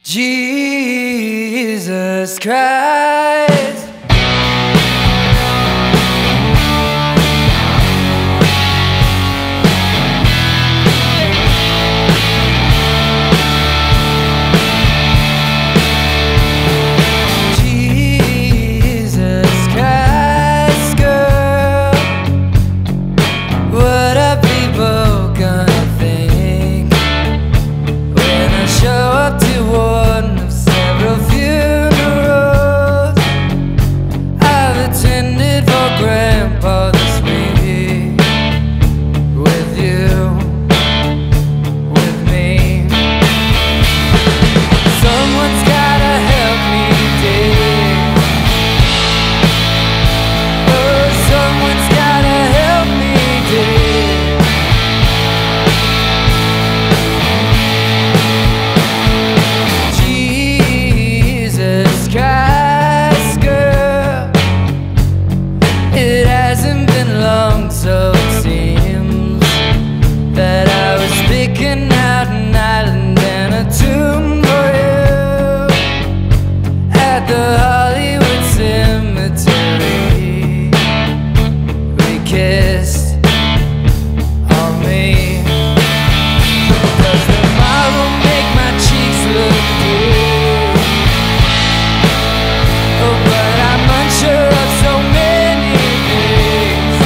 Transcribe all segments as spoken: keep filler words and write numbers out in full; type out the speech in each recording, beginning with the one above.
Jesus Christ. So it seems that I was picking out an island and a tomb for you at the Hollywood Cemetery. We kissed on me, 'cause the mile will make my cheeks look blue. Oh, but I'm unsure of so many things.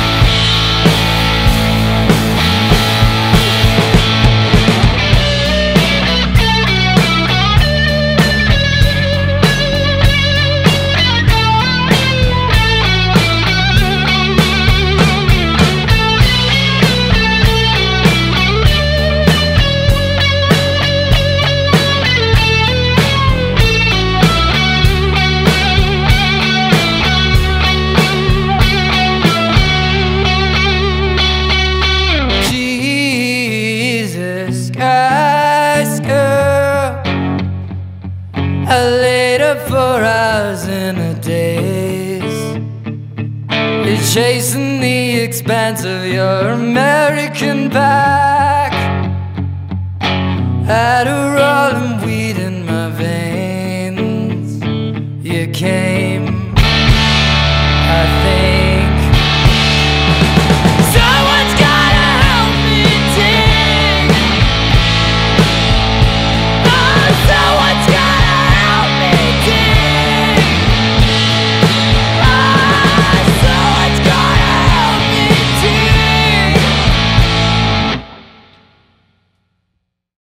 I laid up for hours in a daze, chasing the expanse of your American back at a